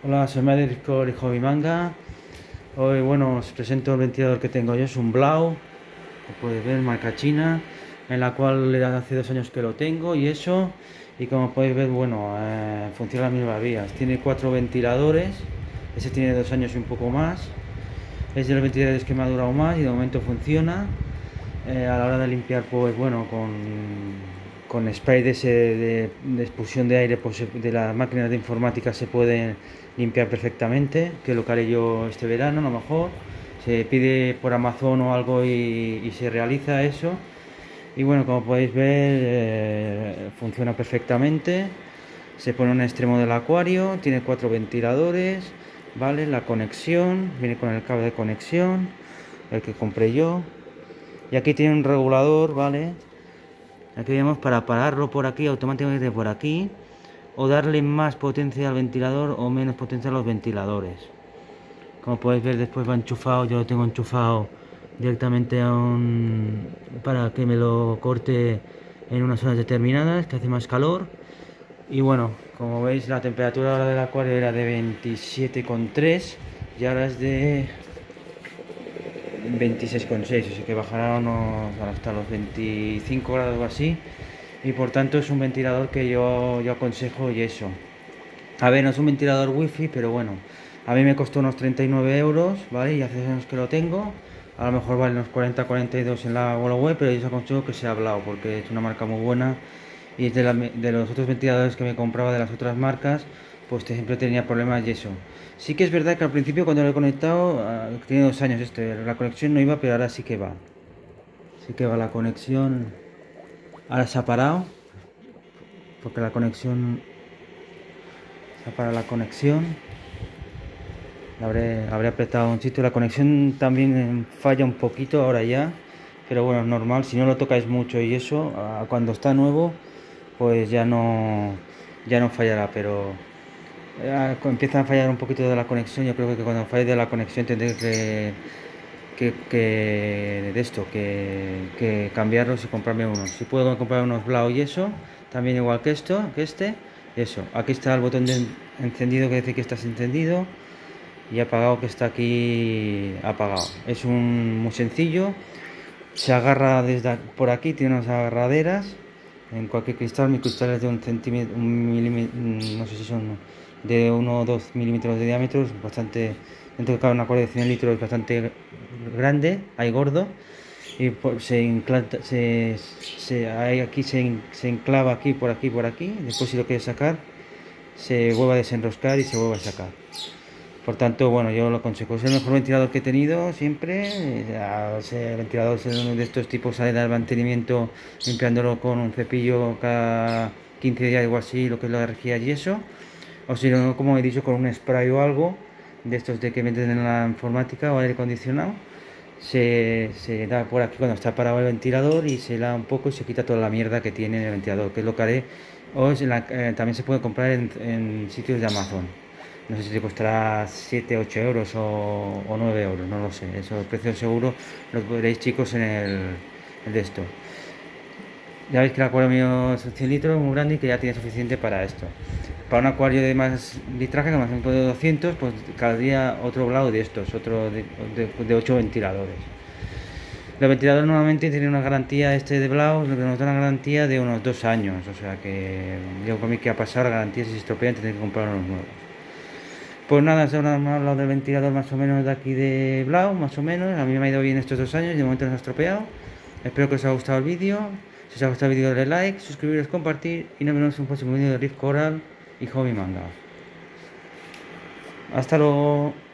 Hola, soy Madrid y Hobby Manga. Hoy, bueno, os presento el ventilador que tengo yo. Es un Blau, como podéis ver, marca china, en la cual hace 2 años que lo tengo y eso. Y como podéis ver, bueno, funciona a las mismas vías. Tiene 4 ventiladores. Ese tiene 2 años y un poco más. Es de los ventiladores que me ha durado más y de momento funciona. A la hora de limpiar, pues bueno, con spray de expulsión de aire, pues, de las máquinas de informática se puede limpiar perfectamente, que es lo que haré yo este verano. A lo mejor se pide por Amazon o algo y se realiza eso. Y bueno, como podéis ver, funciona perfectamente. Se pone en un extremo del acuario, tiene 4 ventiladores, ¿vale? La conexión, viene con el cable de conexión, el que compré yo. Y aquí tiene un regulador, ¿vale? Aquí vemos para pararlo por aquí, automáticamente por aquí, o darle más potencia al ventilador o menos potencia a los ventiladores. Como podéis ver, después va enchufado, yo lo tengo enchufado directamente para que me lo corte en unas horas determinadas, que hace más calor. Y bueno, como veis, la temperatura ahora del acuario era de 27,3 y ahora es de 26,6, así que bajará hasta los 25 grados o así. Y por tanto es un ventilador que yo aconsejo y eso. A ver, no es un ventilador wifi, pero bueno, a mí me costó unos 39 euros, ¿vale? Y hace años que lo tengo. A lo mejor vale unos 40-42 en la web, pero yo os aconsejo que sea hablado porque es una marca muy buena y es de los otros ventiladores que me compraba de las otras marcas, pues siempre tenía problemas y eso. Sí que es verdad que al principio cuando lo he conectado, tiene 2 años la conexión no iba, pero ahora sí que va. Sí que va la conexión. Ahora se ha parado, porque la conexión... Se ha parado la conexión. Habré apretado un sitio. La conexión también falla un poquito ahora ya. Pero bueno, es normal. Si no lo tocáis mucho y eso, cuando está nuevo, pues ya no fallará. Pero empieza a fallar un poquito de la conexión. Yo creo que cuando falle de la conexión tendré que cambiarlos y comprarme unos. Si puedo comprar unos Blau y eso, también igual que eso. Aquí está el botón de encendido que dice que estás encendido y apagado que está aquí apagado. Es muy sencillo. Se agarra desde por aquí, tiene unas agarraderas en cualquier cristal. Mi cristal es de 1 centímetro, 1 milímetro, no sé si son de 1 o 2 milímetros de diámetro, es bastante, dentro de cada una cuarta de 100 litros, es bastante grande, hay gordo, y se inclanta, aquí se enclava aquí, por aquí, después si lo quieres sacar, se vuelve a desenroscar y se vuelve a sacar. Por tanto, bueno, yo lo aconsejo. Es el mejor ventilador que he tenido siempre. El ventilador de estos tipos sale del mantenimiento limpiándolo con un cepillo cada 15 días o así, lo que es la energía y eso. O si no, como he dicho, con un spray o algo de estos de que meten en la informática o aire acondicionado. Se da por aquí cuando está parado el ventilador y se da un poco y se quita toda la mierda que tiene el ventilador, que es lo que haré. También se puede comprar en sitios de Amazon. No sé si te costará 7 8 euros o 9 euros, no lo sé. Eso, el precio seguro lo veréis, chicos, en de esto. Ya veis que el acuario mío es 100 litros, muy grande y que ya tiene suficiente para esto. Para un acuario de más litraje, que más de 200, pues cada día otro lado de estos, otro de 8 ventiladores. Los ventiladores normalmente tienen una garantía de Blau, lo que nos da una garantía de unos 2 años. O sea que yo por mí que ha pasado la garantía, si se estropean tendré que comprar unos nuevos. Pues nada, ahora hemos hablado del ventilador más o menos de aquí de Blau, más o menos. A mí me ha ido bien estos 2 años y de momento no se ha estropeado. Espero que os haya gustado el vídeo. Si os ha gustado el vídeo, dale like, suscribiros, compartir y nos vemos en un próximo vídeo de Riff Coral y Hobby Manga. Hasta luego.